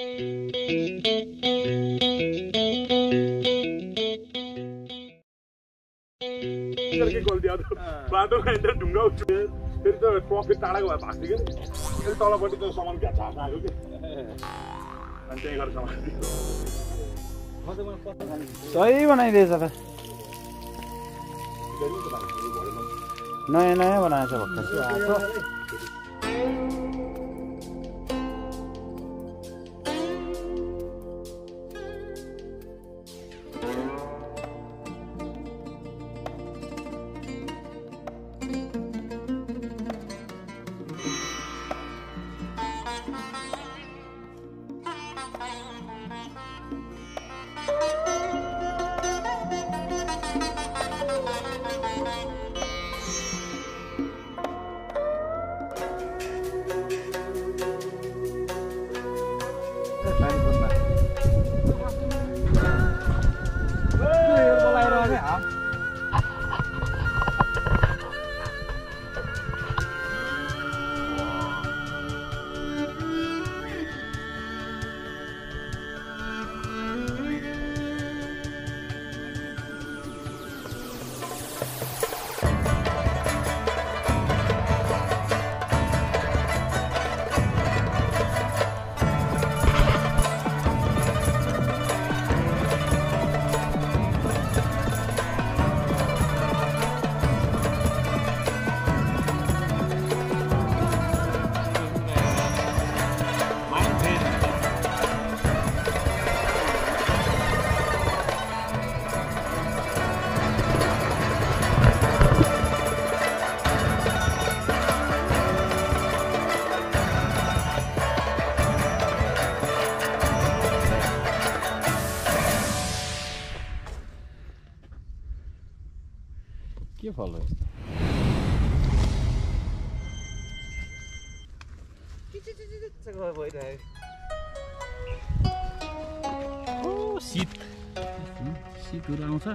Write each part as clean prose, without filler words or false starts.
करके खोल दिया तो बाटोमा इधर ढुङ्गा उठ्यो फेरि त ट्रफिक टाढाको भए भाग्थ्यो के फेरि तलपट्टि त सामान घ्याचा आएको के अनि त्यही गरेर सामान सही बनाइदिएछ त नयाँ नयाँ बनाएछ भर्खर के फल हो यस्तो शीतहरू आउँछ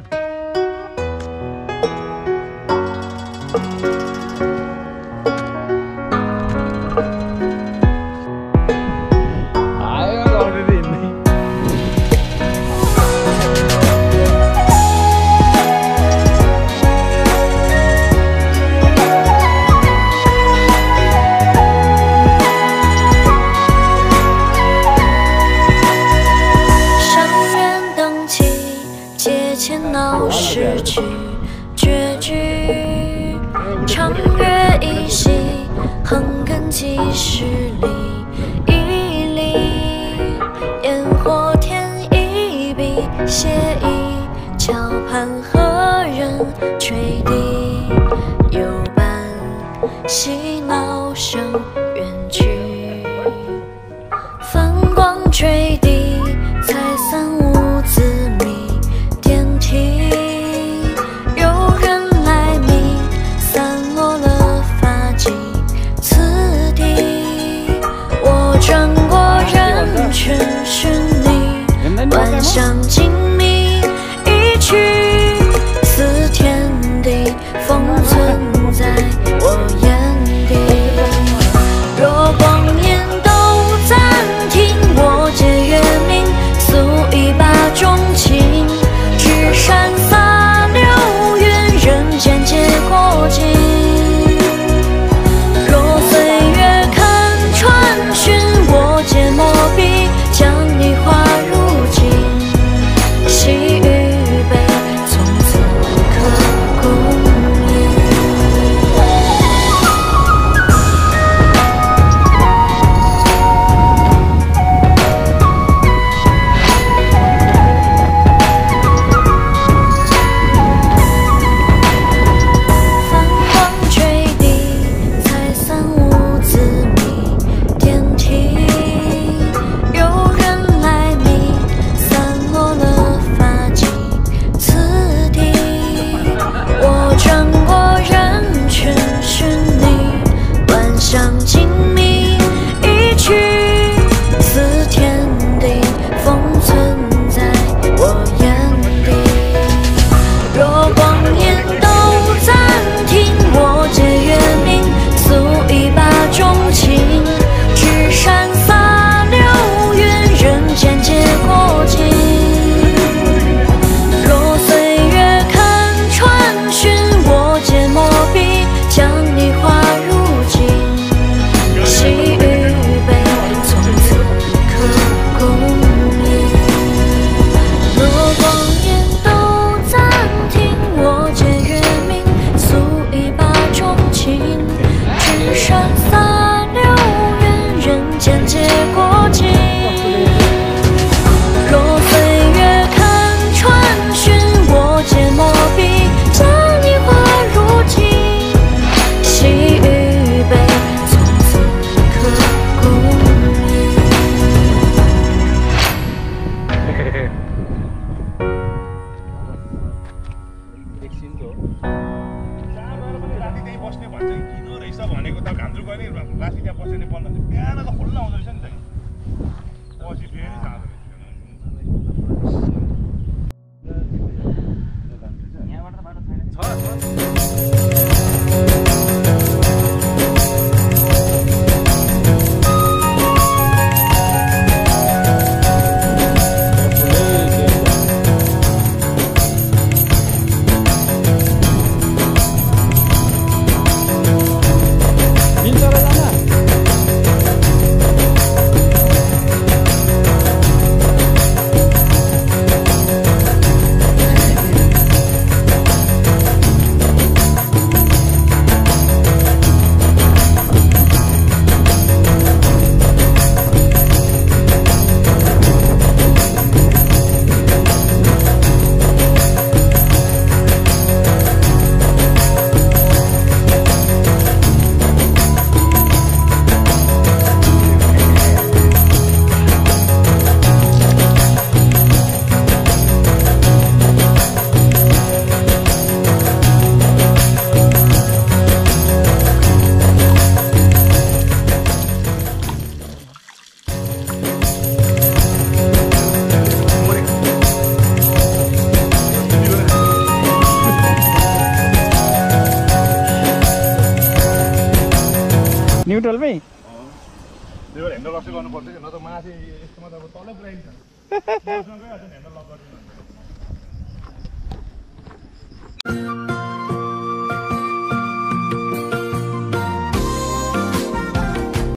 失去绝句，长月依稀，横亘几十里，一里烟火添一笔，写意桥畔何人吹笛，有伴嬉闹声远去，泛光垂地，才散无字谜。电梯有人来觅，散落了发髻，此地我转过人群寻你，万象静谧，一曲似天地，封存在我眼底。若光阴都暂停，我借月明，诉一把钟情。纸山洒流云，人间皆过尽。若岁月看穿寻，我借墨笔，将你画入镜。 न्युट्रलमै त्यही भएर हेन्डल लक्स गर्नुपर्छ कि न त माथि यस्तोमा त अब तलै पुऱ्याइन्छ मसँग गइहाल्छ नि हेन्डल लक गरिदिनु